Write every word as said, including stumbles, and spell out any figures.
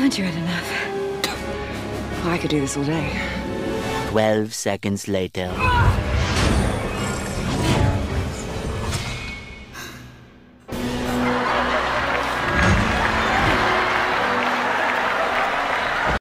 Haven't you had enough? Oh, I could do this all day. Twelve seconds later.